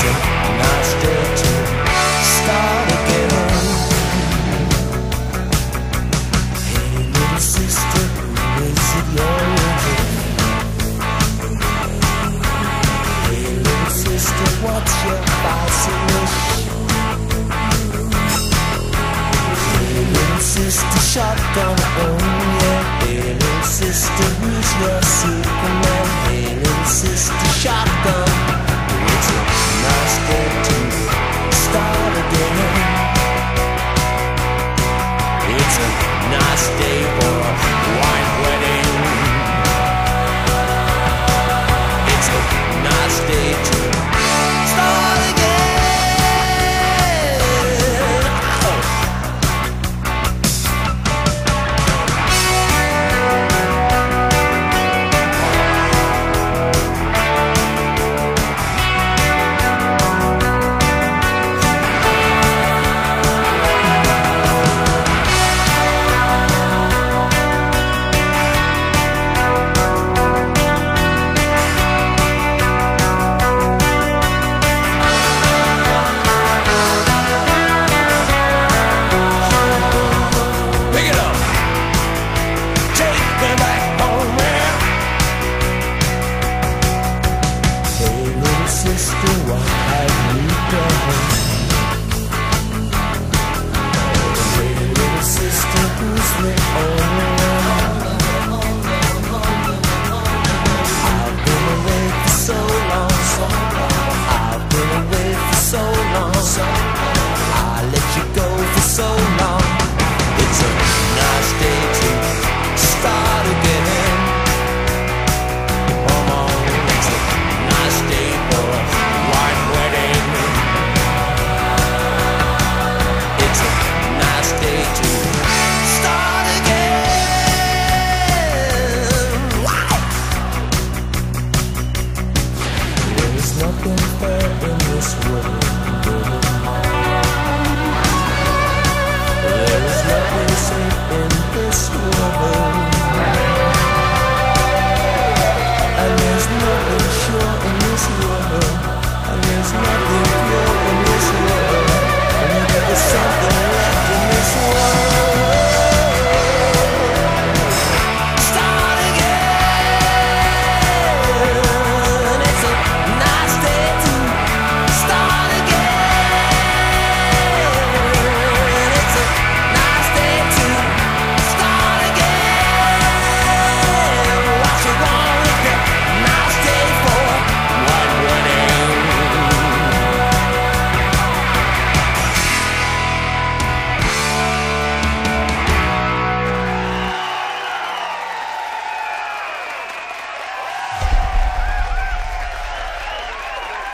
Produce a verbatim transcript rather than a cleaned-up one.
It's a nice day to start again. Hey little sister, who is it you're with? Hey little sister, what's your vice wish? Hey little sister, shotgun, oh yeah. Hey little sister, who's your Superman? Hey little sister, shotgun. It's a nice day to start again. It's a nice day for a white wedding. It's a nice day to start again. Sister, what have you done? Hey little sister, who's the only one? I've been away for so long, so long. I've been away for so long, so long. I let you go for so long. It's a nice day to start again. Come on, it's a nice day for a white wedding. It's a nice day to start again. Wow! There is nothing fair in this world.